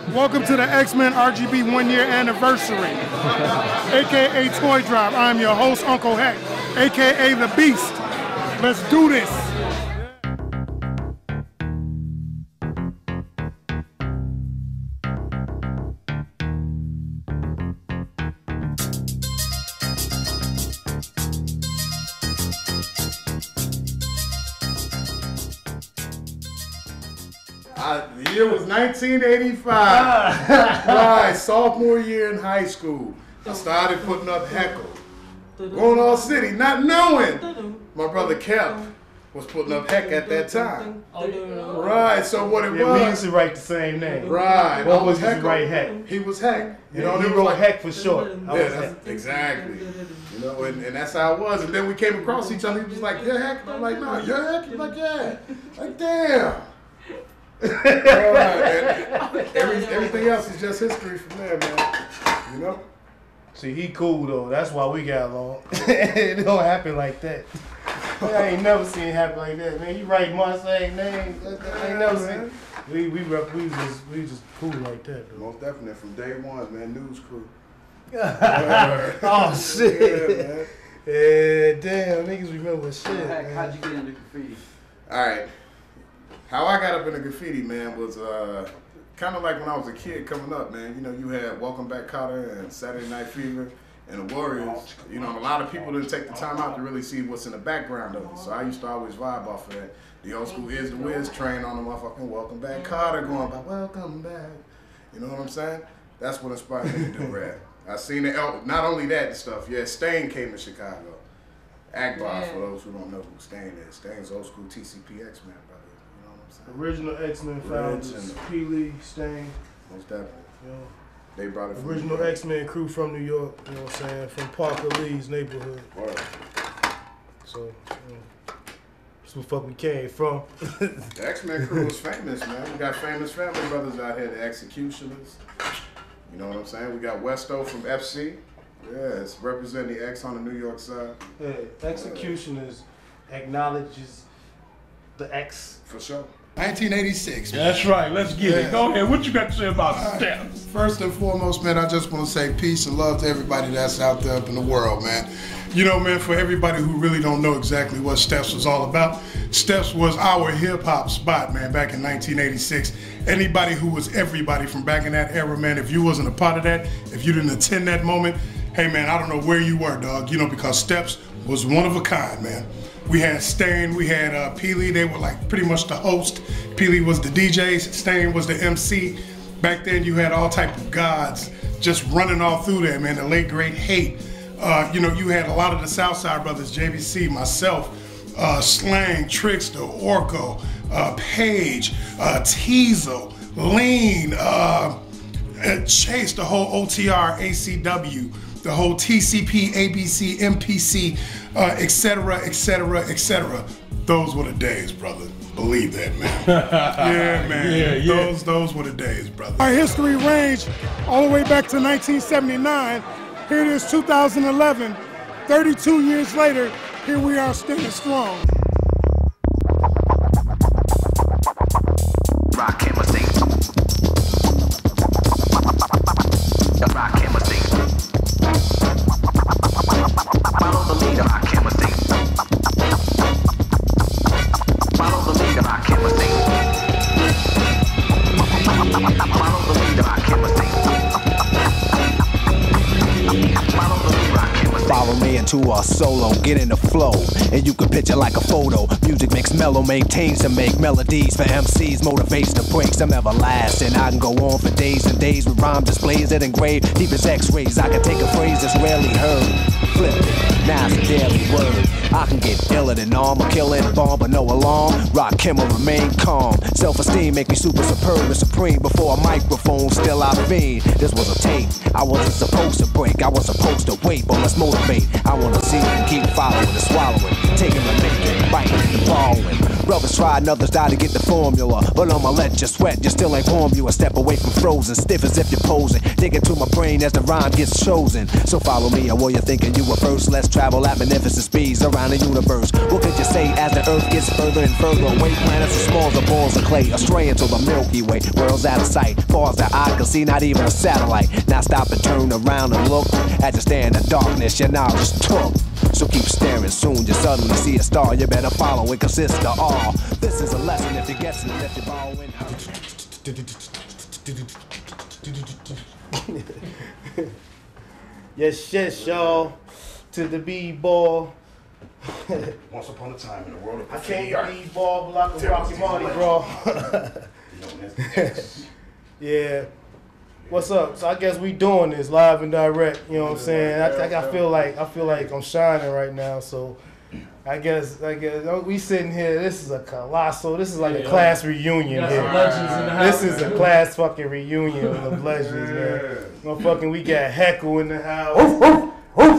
Welcome to the X-Men RGB 1-year anniversary, AKA Toy Drop. I'm your host, Uncle Hek, AKA The Beast. Let's do this. The year was 1985. Right, sophomore year in high school. I started putting up Heckle. Going all city, not knowing my brother Kev was putting up Hek at that time. Right, so what it was. We used to write the same name. Right. What was his right Hek? He was Hek. You know, he wrote like, Hek for short. Yeah, exactly. You know, and that's how it was. And then we came across each other. He was like, "Yeah, Hek." I'm like, "No, you're Hek." He's like, "Yeah." Like, damn. Everything else is just history from there, man. You know? See, he cool though. That's why we got along. It don't happen like that. I ain't never seen it happen like that, man. You write my same name. I ain't never seen. We just cool like that, though. Most definitely from day one, man. News crew. Oh shit. Yeah, man. Yeah, damn, niggas remember shit. Hek, how'd you get into graffiti? All right. How I got up into graffiti, man, was kind of like when I was a kid coming up, man. You know, you had Welcome Back Kotter and Saturday Night Fever and the Warriors. You know, a lot of people didn't take the time out to really see what's in the background of it. So I used to always vibe off of that. The old school Is the Wiz train on the motherfucking Welcome Back Kotter going by, welcome back. You know what I'm saying? That's what inspired me to do rap. I seen it. Not only that stuff, yeah, Stain came to Chicago. Akbar, for those who don't know who Stain is. Stain's old school TCP X-Men, brother. Original X-Men founders, P. Stain. Most definitely. You know, they brought it from original X-Men crew from New York, you know what I'm saying, from Parker Lee's neighborhood. Word. So, that's where the fuck we came from. The X-Men crew was famous, man. We got famous family brothers out here, the Executioners. You know what I'm saying? We got Westo from FC. Yeah, it's representing the X on the New York side. Yeah, Executioners acknowledges the X. For sure. 1986. Man. That's right. Let's get it. Go ahead. What you got to say about Steps? First and foremost, man, I just want to say peace and love to everybody that's out there up in the world, man. You know, man, for everybody who really don't know exactly what Steps was all about, Steps was our hip-hop spot, man, back in 1986. Anybody who was everybody from back in that era, man, if you wasn't a part of that, if you didn't attend that moment, hey, man, I don't know where you were, dog, you know, because Steps was one of a kind, man. We had Stain, we had Peely, they were like pretty much the host. Peely was the DJ, Stain was the MC. Back then you had all type of gods just running all through there, man, the late great Hate. You know, you had a lot of the Southside brothers, JVC, myself, Slang, Trickster, Orko, Page, Teasel, Lean, Chase, the whole OTR, ACW, the whole TCP, ABC, MPC, etc., etc., etc. Those were the days, brother. Believe that, man. Yeah, man. Yeah. Those were the days, brother. Our history ranged all the way back to 1979. Here it is, 2011. 32 years later, here we are standing strong. Rock chemistry. Rock chemistry. Follow the leader, rock chemistry. Follow the leader, rock chemistry. Follow the leader, rock chemistry. Follow me into a solo, get in the flow, and you can picture like a photo. Music makes mellow, maintains to make melodies for MCs, motivates to break some everlasting. I can go on for days and days with rhyme displays that engrave deep as X-rays. I can take a phrase that's rarely heard, flip it, now it's a daily word. I can get iller than armor, killing bomb, but no alarm. Rock him or remain calm. Self-esteem make me super superb and supreme. Before a microphone, still I fiend. This was a tape I wasn't supposed to break. I was supposed to wait, but let's motivate. I wanna see and keep following and swallowing, taking and making, biting and borrowing. Brothers try and others die to get the formula. But I'ma let you sweat, you still ain't warm. You a step away from frozen, stiff as if you're posing. Dig into my brain as the rhyme gets chosen. So follow me, or were you thinking you were first? Let's travel at magnificent speeds around the universe. What could you say as the earth gets further and further away? Planets as small as balls of clay, astray into the Milky Way. World's out of sight, far as the eye can see, not even a satellite. Now stop and turn around and look. As you stare in the darkness, your knowledge took. So keep staring, soon you suddenly see a star. You better follow, it consists of all. This is a lesson if you're guessing it, if you're borrowing. Yes, y'all. To the B-ball. Once upon a time in the world of I can't B-ball like a Rocky Marty, bro. Yeah. What's up? So I guess we doing this live and direct. You know what I'm saying? I feel like I'm shining right now. So I guess we sitting here. This is a colossal. This is like a class reunion here. This is a class fucking reunion of legends, man. Motherfucking, we got Heckle in the house.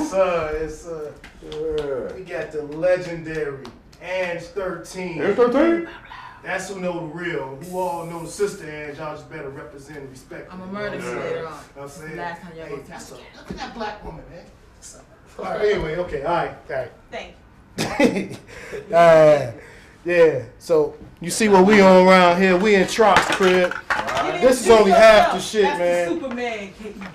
We got the legendary Ange 13. Ange 13? That's who know the real. Who all know the sister Ange, y'all just better represent and respect. I'm a murder later on. You know what I'm saying? Last time y'all Hey, gonna touch it. look at that black woman, man. All right, anyway, okay, all right. Thank you. Yeah, so you see what we on around here. We in Trox crib. This is only half the shit, man. Superman.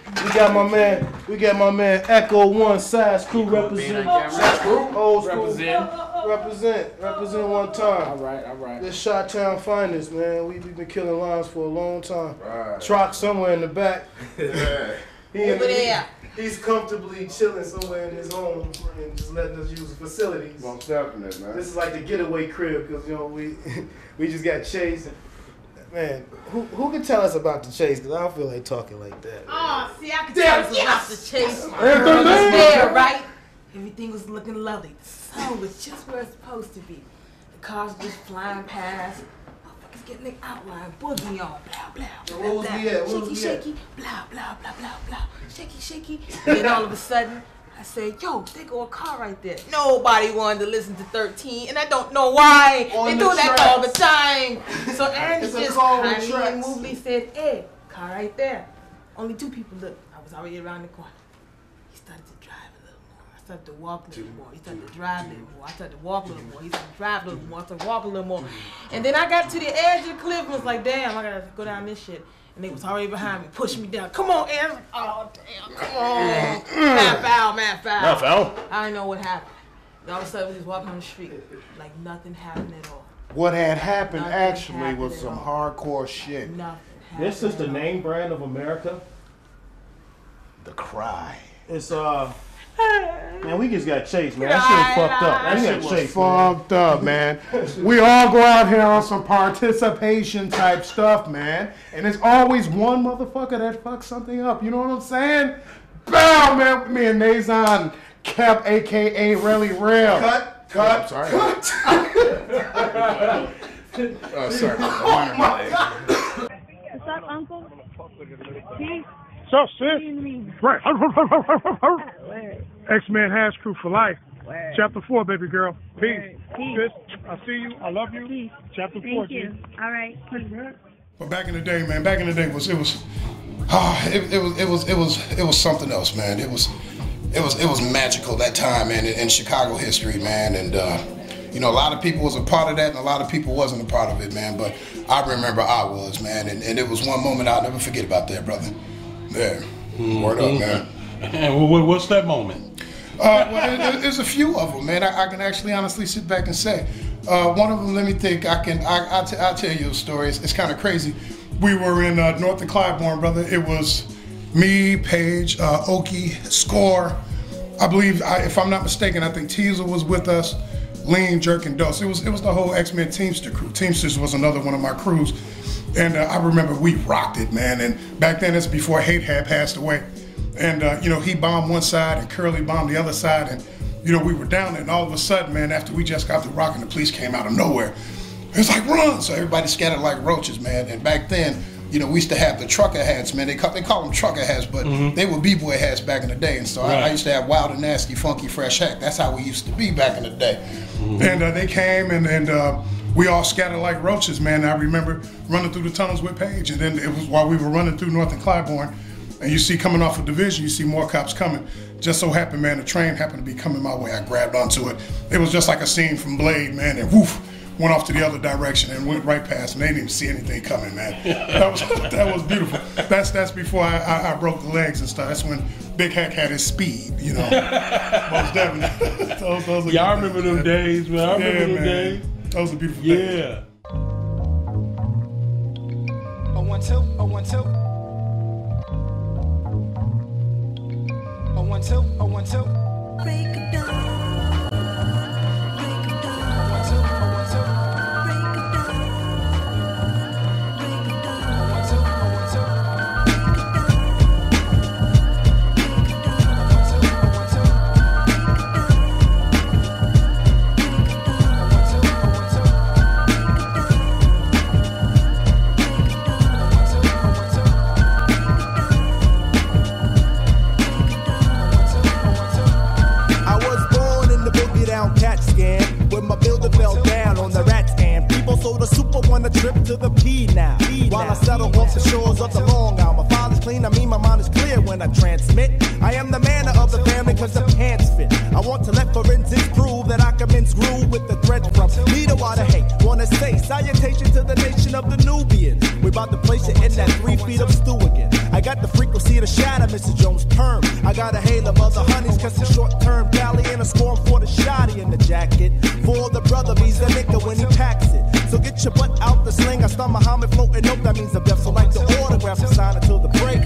We got my man Echo One Size Crew represent. Old school. Represent one time. All right. This Chi-Town finest, man. We've been killing lines for a long time. Right. Trox somewhere in the back. Yeah. Over there. He's comfortably chilling somewhere in his home and just letting us use the facilities. Most definite, man. This is like the getaway crib because we just got chased. Man, who can tell us about the chase? Because I don't feel like talking like that. Oh, see, I can tell us about the chase. I was there, right? Everything was looking lovely. The sun was just where it's supposed to be. The cars just flying past. Motherfuckers getting their outline, boogie on, blah, blah, blah, Where was we at? shaky, blah, blah, blah, blah, blah, shaky. Then all of a sudden, I said, yo, there go a car right there. Nobody wanted to listen to 13, and I don't know why. They do that all the time. So Andy just kindly movely said, hey, car right there. Only 2 people looked. I was already around the corner. He started to drive a little more. I started to walk a little more. He started to drive a little more. I started to walk a little more. He started to drive a little more. I started to walk a little more. And then I got to the edge of the cliff and was like, damn, I gotta go down this shit. And they was already behind me, pushing me down. Come on, Aaron. Oh, damn, come on. Mad foul. I didn't know what happened. And all of a sudden, we just walking on the street. Like nothing happened at all. What had happened Nothing actually happened was at some all. hardcore shit. Nothing happened. This is the name brand of America. The Cry. It's man, we just got chased, man. That shit was fucked up. That shit was chased, fucked up, man. We all go out here on some participation type stuff, man. And there's always one motherfucker that fucks something up. You know what I'm saying? Bow, man. Me and Nazon kept, a.k.a. Really Real. Cut. Sorry. Sorry. What's up, Uncle? Peace. What's up, sis? Right. X-Men Hash Crew for life. Word. Chapter 4, baby girl. Peace. Peace. Sis, I see you. I love you. Peace. Chapter 4, Thank G. you. All right. But back in the day, man, it was something else, man. It was magical that time, man, in Chicago history, man. And a lot of people was a part of that, and a lot of people wasn't a part of it, man. But I remember I was, man, and it was one moment I'll never forget about that, brother. Yeah, word up, man. And what's that moment? There's a few of them, man. I can actually honestly sit back and say. One of them, let me think. I'll tell you a story. It's kind of crazy. We were in North and Clybourne, brother. It was me, Paige, Okie, Score. I believe, if I'm not mistaken, I think Teasel was with us. Lean, Jerk, and Dose. It was the whole X-Men Teamster crew. Teamsters was another one of my crews. And I remember we rocked it, man. And back then, it's before Hate had passed away. And, he bombed one side and Curly bombed the other side. And, we were down there. And all of a sudden, man, after we just got through rocking, the police came out of nowhere. It was like, run! So everybody scattered like roaches, man. And back then, we used to have the trucker hats, man. They call them trucker hats, but they were b-boy hats back in the day. And so I used to have wild and nasty, funky, fresh Hek. That's how we used to be back in the day. And they came and we all scattered like roaches, man. I remember running through the tunnels with Paige, and then it was while we were running through North and Clybourne, and you see coming off of Division, you see more cops coming. Just so happened, man, the train happened to be coming my way. I grabbed onto it. It was just like a scene from Blade, man, and woof, went off to the other direction and went right past, and they didn't even see anything coming, man. That was beautiful. That's before I broke the legs and stuff. That's when Big Hek had his speed, you know. Most definitely. those Y'all remember them days, man. I remember them days. Those are beautiful days. Yeah. 012, 012. 012, 012. Break it down. A trip to the P now. While I settle off the shores of the Long Island. My father's clean, I mean my mind is clear when I transmit. I am the manner of the family cause the pants fit. I want to let forensics prove that I can mince groove with the thread from leader water hate. Wanna say salutation to the nation of the Nubians. We about to place it in that 3 feet of stew again. I got the frequency to shatter Mr. Jones' perm. I got a hail of other honeys cause the short term Cali and a score for the shotty in the jacket. For the brother, he's the nigga when he packs it. So get your butt out the sling. I start Muhammad floating. Nope, that means I'm deaf. So like the autograph and sign until the break.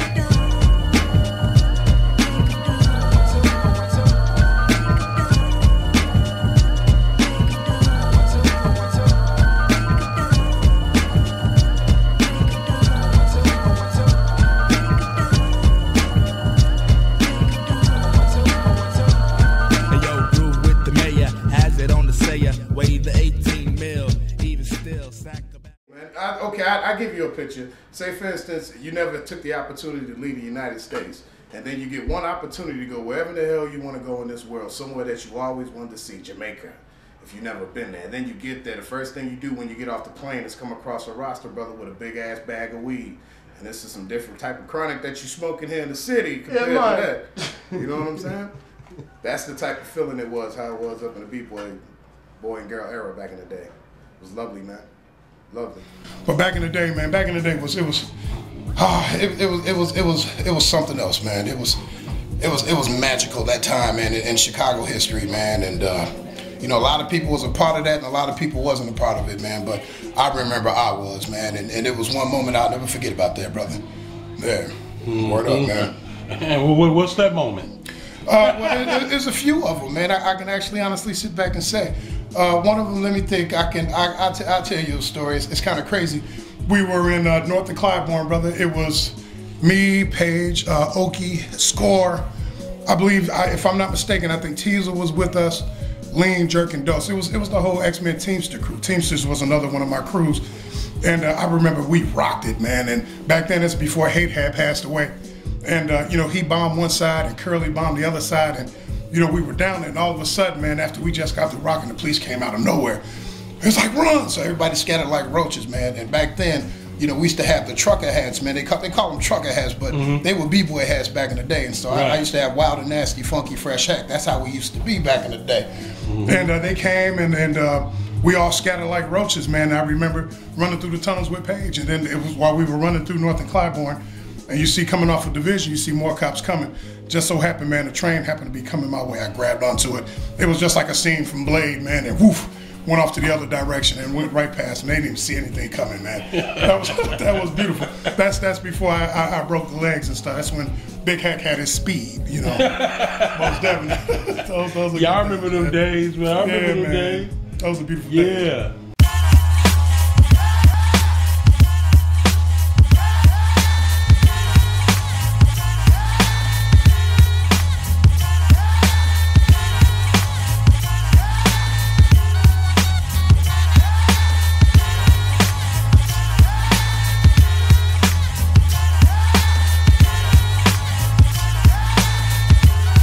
I give you a picture. Say, for instance, you never took the opportunity to leave the United States, and then you get one opportunity to go wherever the hell you want to go in this world, somewhere that you always wanted to see, Jamaica, if you've never been there. And then you get there, the first thing you do when you get off the plane is come across a roster brother with a big-ass bag of weed. And this is some different type of chronic that you smoking here in the city compared to that. You know what I'm saying? That's the type of feeling it was, how it was up in the boy and girl era back in the day. It was lovely, man. Lovely. But back in the day, man, it was something else, man. It was magical that time, man, in Chicago history, man. And you know, a lot of people was a part of that, and a lot of people wasn't a part of it, man. But I remember I was, man, and it was one moment I'll never forget about that, brother. Yeah, word up, man. And what's that moment? Well, there's a few of them, man. I can actually honestly sit back and say. One of them, let me think. I'll tell you a story. It's kind of crazy. We were in North and Clybourne, brother. It was me, Paige, Okie, Score. I believe, if I'm not mistaken, I think Teasel was with us. Lean, Jerk, and Dose. It was the whole X-Men Teamster crew. Teamsters was another one of my crews, and I remember we rocked it, man. And back then, it's before Hate had passed away, and you know, he bombed one side and Curly bombed the other side, and you know, we were down there, and all of a sudden, man, after we just got through rocking, the police came out of nowhere. It was like, run! So everybody scattered like roaches, man. And back then, you know, we used to have the trucker hats, man. They call them trucker hats, but they were b-boy hats back in the day. And so I used to have wild and nasty, funky, fresh Hek. That's how we used to be back in the day. And they came, and we all scattered like roaches, man. I remember running through the tunnels with Paige, and then it was while we were running through North and Clybourne, and you see coming off of Division, you see more cops coming. Just so happened, man, the train happened to be coming my way. I grabbed onto it. It was just like a scene from Blade, man, and woof, went off to the other direction and went right past, and they didn't even see anything coming, man. That was beautiful. That's before I broke the legs and stuff. That's when Big Hek had his speed, you know. Most definitely. those Y'all remember them days, man. I remember them days. Those are beautiful days. Yeah.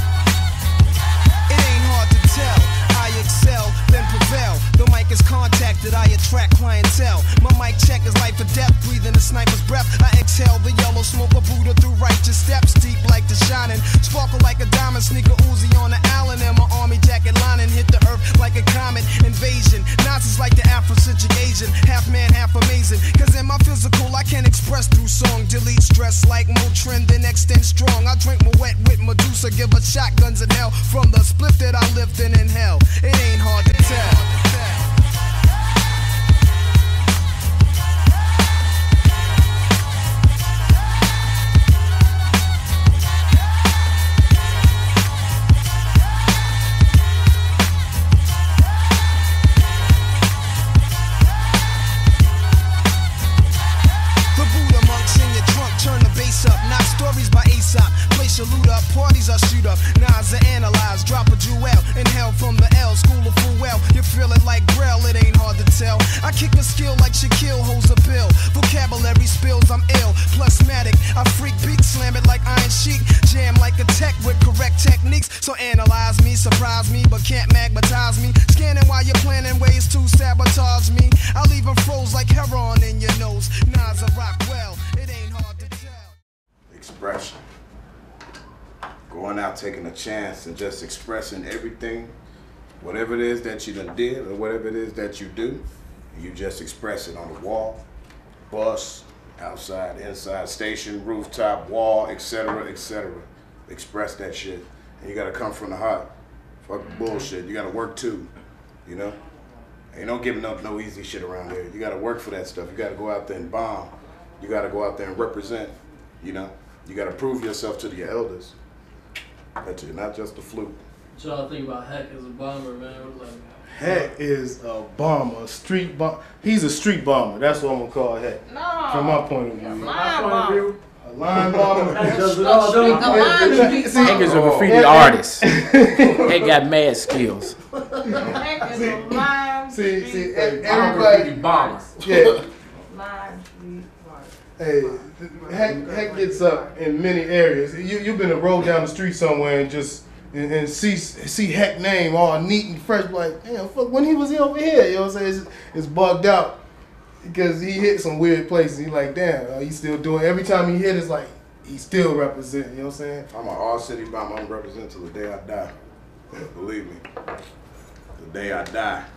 Contact fact that I attract clientele. My mic check is life or death, breathing a sniper's breath. I exhale the yellow smoke of Buddha through righteous steps, deep like the shining, sparkle like a diamond, sneaker Uzi on the island, and my army jacket lining hit the earth like a comet invasion. Nazis like the Afrocentric Asian, half man, half amazing. Cause in my physical, I can express through song, delete stress like Motrin, then extend strong. I drink my wet with Medusa, give her shotguns in hell from the split that I lived in hell. It ain't hard to tell. Place your loot up, parties I shoot up, Nas I analyze, drop a jewel, inhale from the L, school of full well, you feel it like Grail, it ain't hard to tell. I kick a skill like Shaquille holds a pill, vocabulary spills, I'm ill, plusmatic, I freak beat, slam it like Iron Sheik, jam like a tech with correct techniques, so analyze me, surprise me, but can't magnetize me, scanning while you're planning ways to sabotage me, I leave them froze like heroin in your nose, Nas I rock well, it ain't hard to tell. Expression. Going out, taking a chance, and just expressing everything, whatever it is that you done did or whatever it is that you do, you just express it on the wall, bus, outside, inside, station, rooftop, wall, etc., etc. Express that shit. And you gotta come from the heart. Fuck bullshit. You gotta work too, you know? Ain't no giving up no easy shit around here. You gotta work for that stuff. You gotta go out there and bomb. You gotta go out there and represent, you know? You gotta prove yourself to your elders. That you're not just a fluke. What y'all think about Hek as a bomber, man? Like, Hek is a bomber, a street bomber. He's a street bomber. That's what I'm gonna call Hek. No. From my point of view. Line bomber. A line bomber. Hek does it all, don't he? Hek is a graffiti artist. Hek got mad skills. Hek is a line See, Graffiti everybody. bomber. Yeah. line street bomber. Hey, Hek gets up in many areas. You've been to roll down the street somewhere and just and see Hek name all neat and fresh, like, damn, fuck, when he was over here, you know what I'm saying? It's bugged out because he hit some weird places. He like, damn, he's still doing. Every time he hit, it's like he still represent. You know what I'm saying? I'm an all city bomber. I'm representing till the day I die. Believe me, the day I die.